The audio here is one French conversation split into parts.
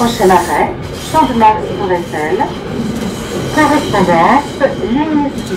Prochain arrêt, Champ de Mars-Tour-Eiffel. Correspondance, ligne 6.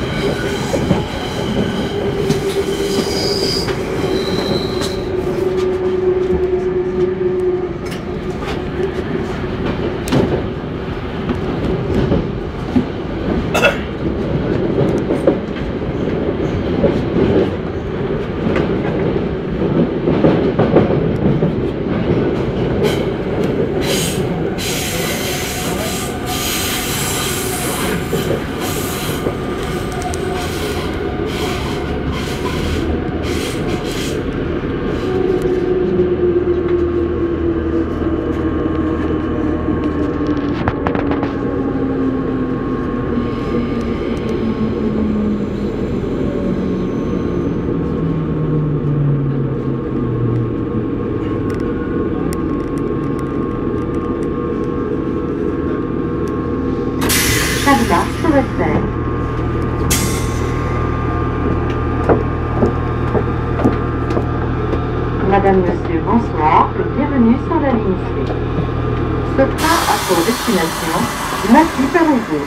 Madame, Monsieur, bonsoir et bienvenue sur la ligne C. Ce train a pour destination Massy-Parisot.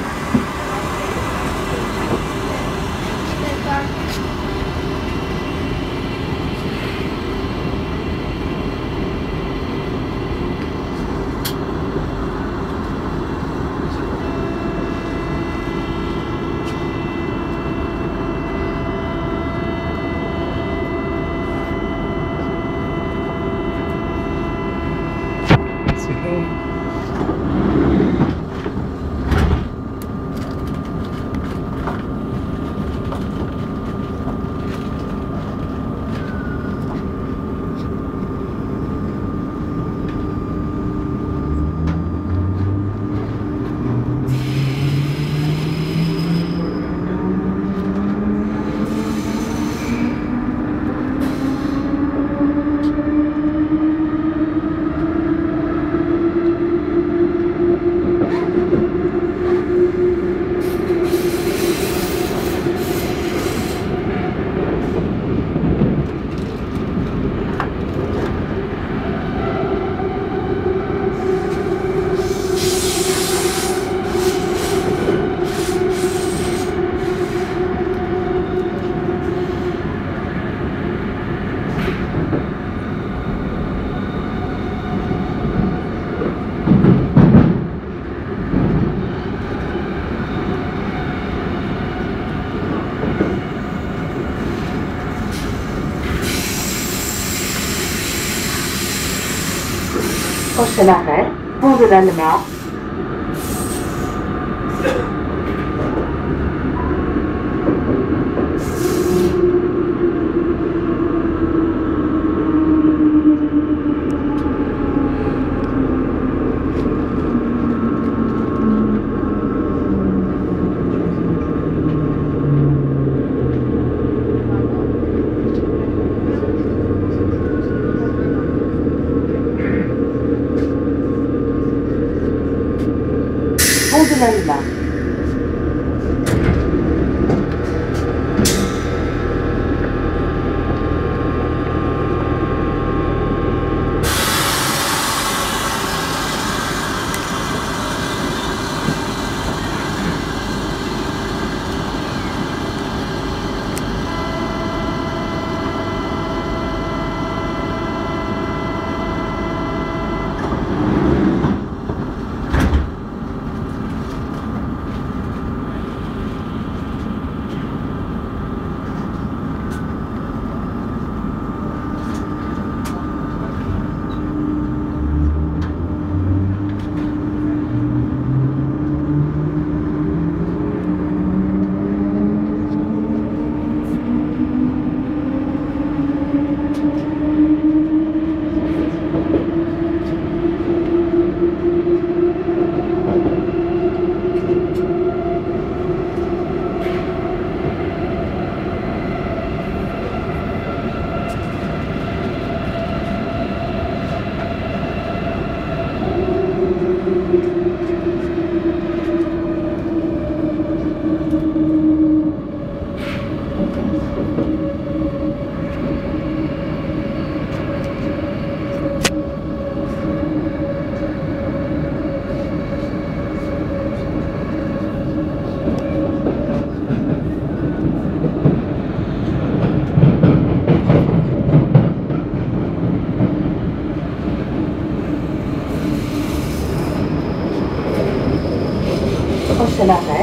Prochain arrêt, Pont de l'Alma.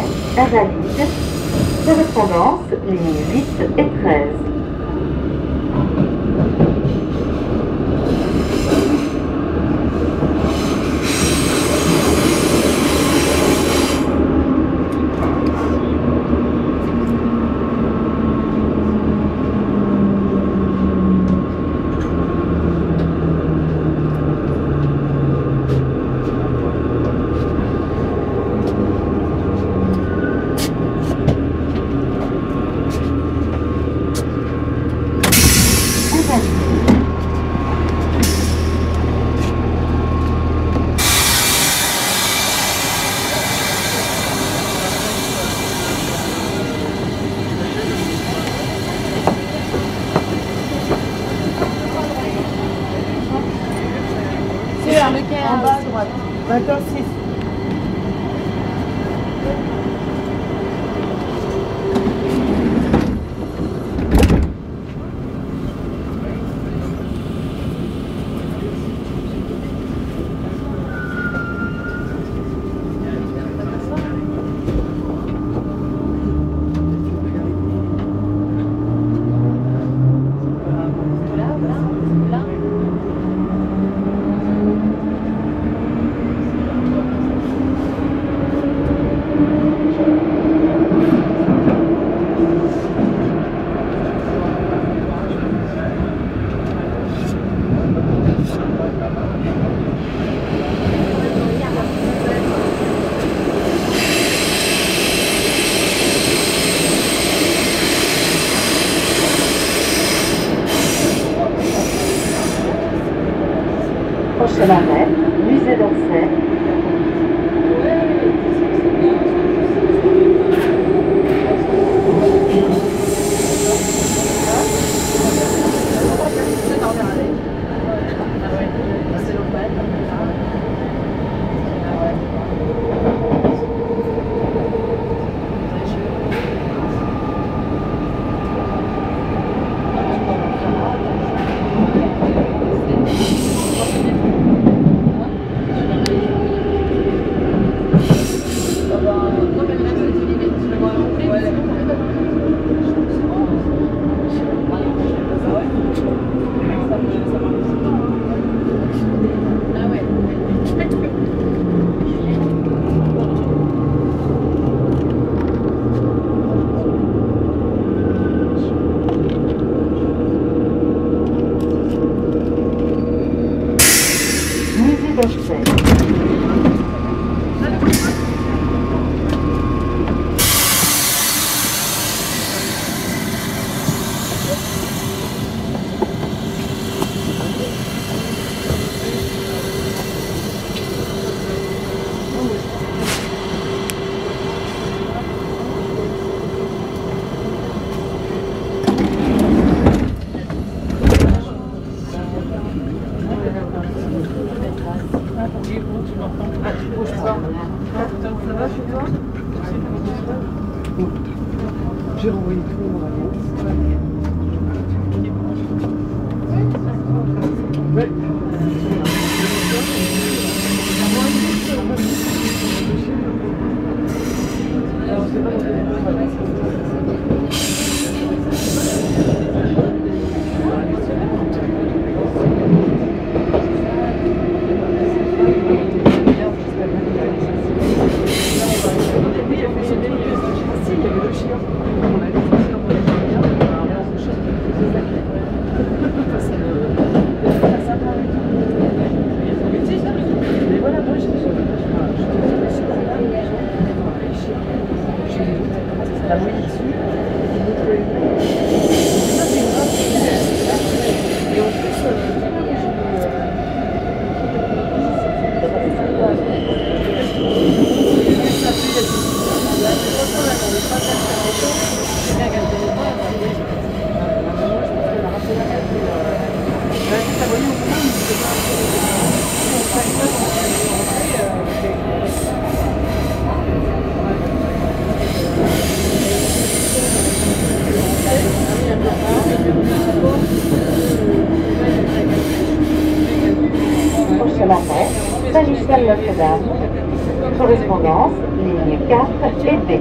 Invalides. Correspondance, lignes 8 et 13. En bas à droite. 21,6. Prochain arrêt, musée d'Orsay. Musée d'Orsay. J'ai renvoyé tout le monde. Prochain arrêt, Saint-Michel Notre-Dame. Correspondance, ligne 4 et D.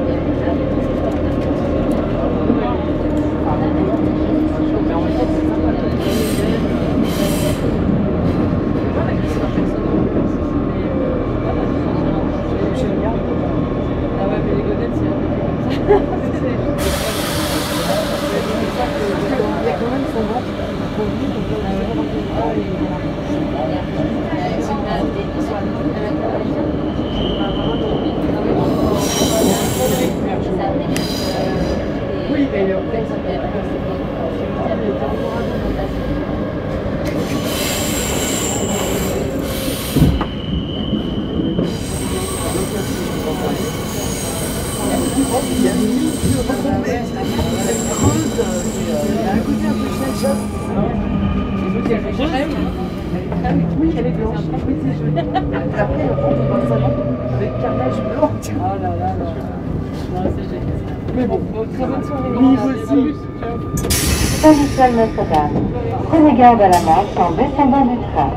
Oui, elle est blanche. Oui, c'est joli. Après, on va au salon avec carrelage blanc. Oh là là là. Non, c'est génial. Mais bon, très bonne soirée. Oui, vous aussi. Saint-Michel Notre-Dame. Prenez garde à la marche en descendant du train.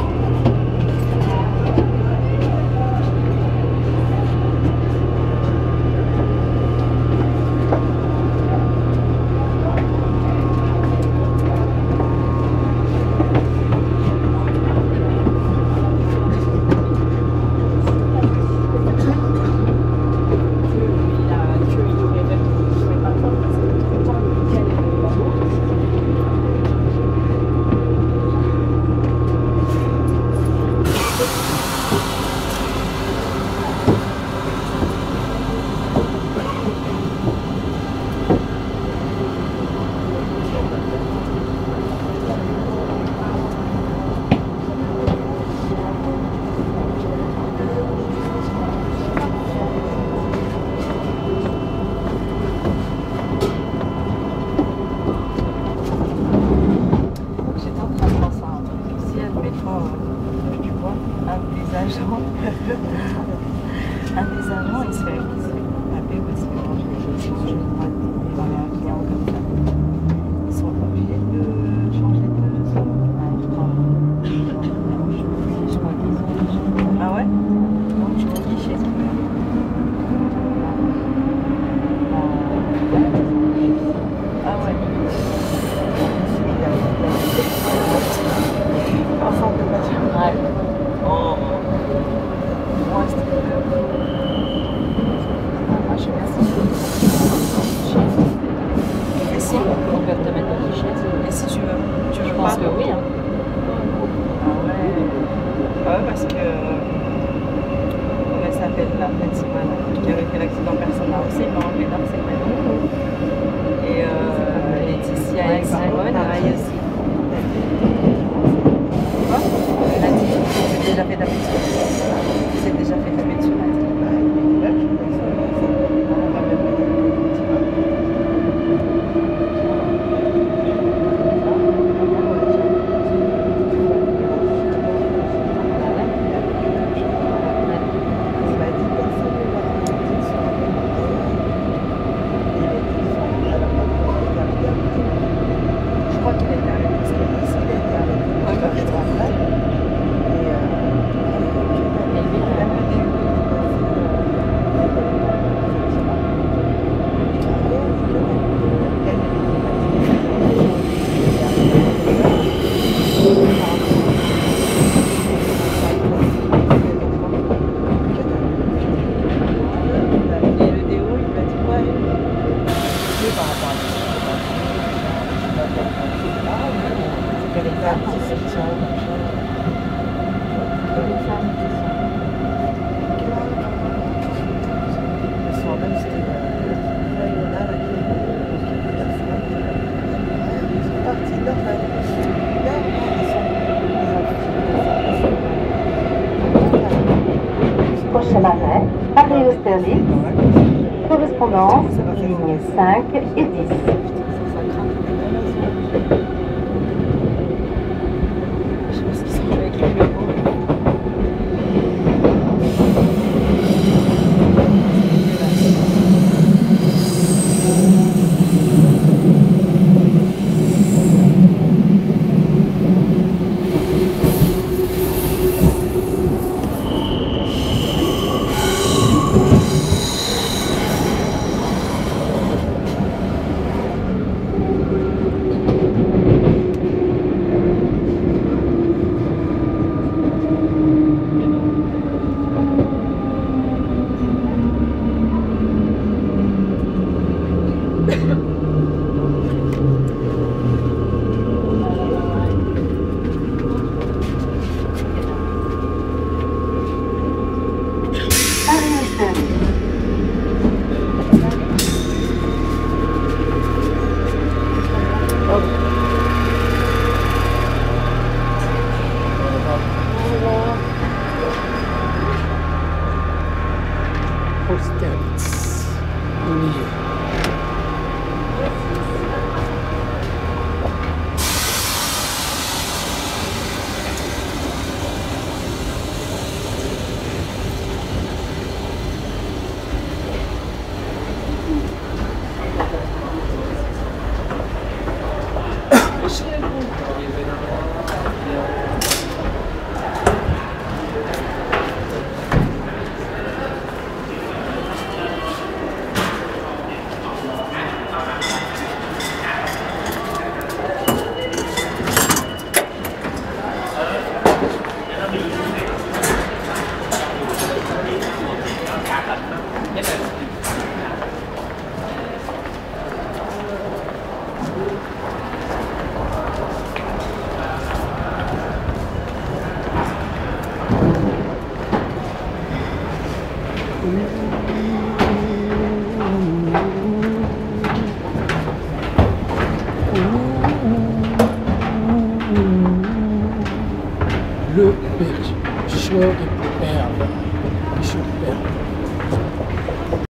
Un des agents, il se fait taper parce que je dans les clients comme ça. Ils sont obligés de changer de zone. Je crois qu'ils ont. Ah ouais? Donc je me dis chez eux. Ah ouais. Enfant de patient. Ouais. Oh. Et si on peut te mettre dans les chaises? Et si tu veux? Tu veux pas? Je pense que oui. Hein. Ah ouais. Ouais, parce que. Comment elle s'appelle la Fatima qui avait fait l'accident personnel aussi, ils l'ont enlevé dans ses mains. Et Laetitia et Simone travaillent aussi. Quoi? Elle a dit que c'est déjà fait taper dessus. C'est déjà fait taper dessus. Prochain arrêt, Paris-Austerlitz, correspondance, lignes 5 et 10. On y est. Le petit show de perles.